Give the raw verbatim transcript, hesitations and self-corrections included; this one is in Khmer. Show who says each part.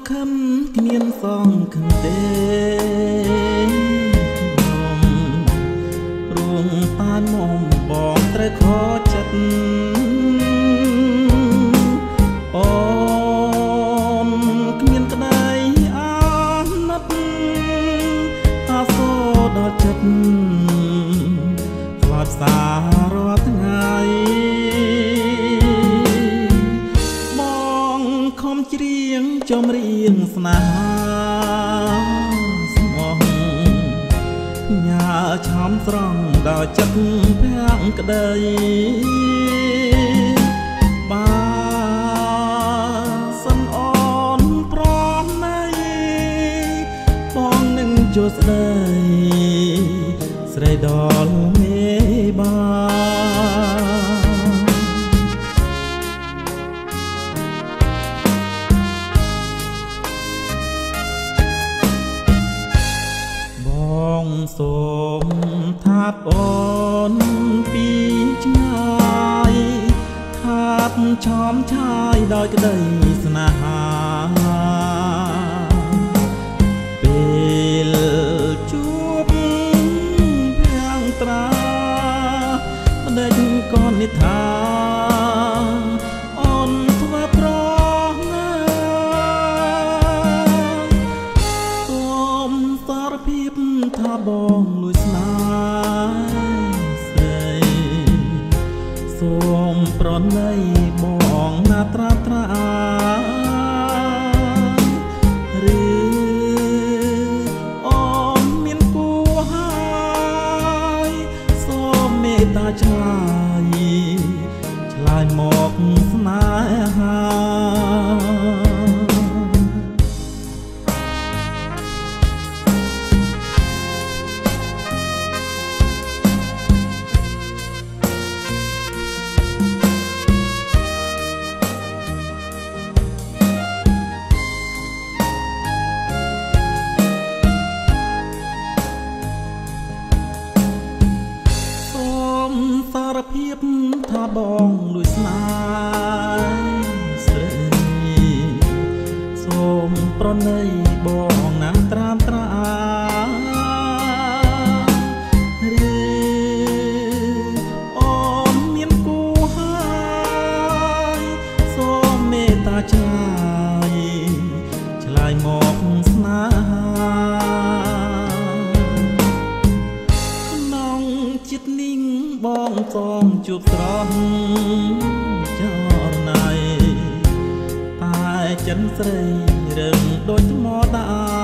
Speaker 1: ខំគ្មានសងខំទេរងតានមុំបងត្រូវខកចិត្តអូនគ្មានក្តីអាណិតអាសូរដល់ចិត្តខ្លាចសាររាល់ថ្ងៃបងខំច្រៀងចម្រៀងស្នេហាស្មោះញ៉ាឆំស្រង់ដល់ចិត្តភាំងក្តីបាសិនអូនព្រមណៃបងនឹងជួស្ដីស្រីដល់មេបាសូមថាបអូនពីឆ្ងាយថាបឆោមឆាយដោយក្តីស្នេហាពេលជួបភាំងត្រាម្ដេចក៏និថាអូនធ្វើប្រណាសូមសារភាពថាបងលួចស្នេហ៍ស្រីសូមប្រណីបងណាត្រាត្រាឬអូនមានគួរហើយសូមមេត្តាឆ្លើយឆ្លើយមកស្នេហាសារភាពថាបងលួចស្នេហ៍ស្រីសូមប្រណីបងណាត្រាមត្រាឬអូនមានគូហើយសូមមេត្តាឆ្លើយឆ្លើយមកស្នេហាក្នុងចិត្តនេះបងសងជួបស្រស់ចរណៃតែចិនស្រីរឹងដូចថ្មដា